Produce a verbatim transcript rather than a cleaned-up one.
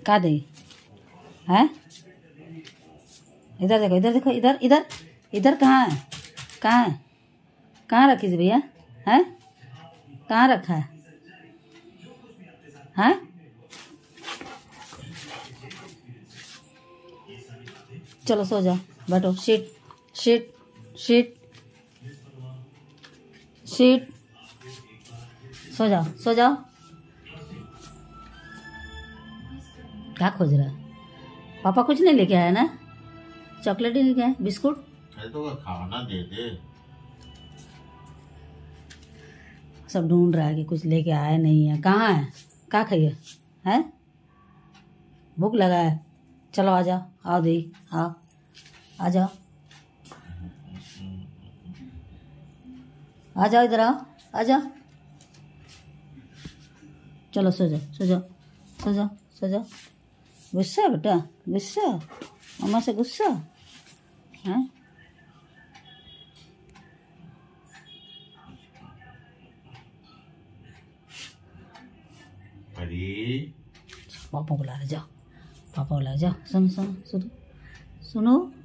का दे हैं? इधर देखो, इधर देखो, इधर इधर इधर कहाँ है? कहाँ है? कहाँ रखी थी भैया? हैं? कहाँ रखा है? हैं? चलो सो जाओ, बैठो। शीट शीट शीट शीट सो जाओ, सो जाओ। क्या खोज रहा है? पापा कुछ नहीं लेके आया ना? चॉकलेट ही लेके आए, बिस्कुट। तो खाना दे दे। सब ढूंढ रहा है कि कुछ लेके आया नहीं है। कहाँ है? क्या खाइए? हैं? भूख लगा है? चलो आ जाओ, आओ दी, आओ, आ जाओ, आ जाओ, इधर आओ, आ जाओ। चलो सो जाओ, सो जाओ, सो जाओ, सो जाओ। गुस्सा बेटा, गुस्सा, मम्मा से गुस्सा है? अरे पापा बुला रहे, जाओ, पापा बुला रहे, जाओ। सुनो सुनो सुनो सुनो।